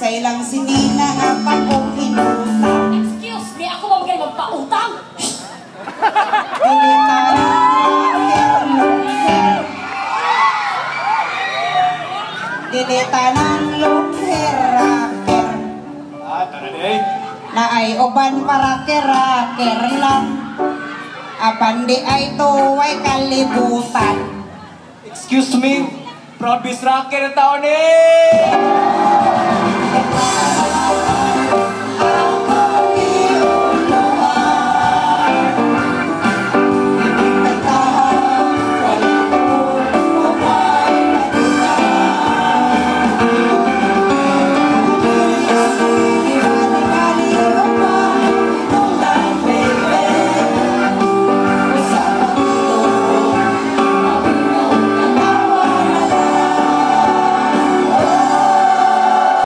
Bagay lang si Nina nga pag kong inutang. Excuse me, ako ba magaling magpautang? Dilita ng luker-raker. Na ay uban para keraker lang. Apan di ay tuway kalibutan. Excuse me, proud Miss Rocker ang taon eh!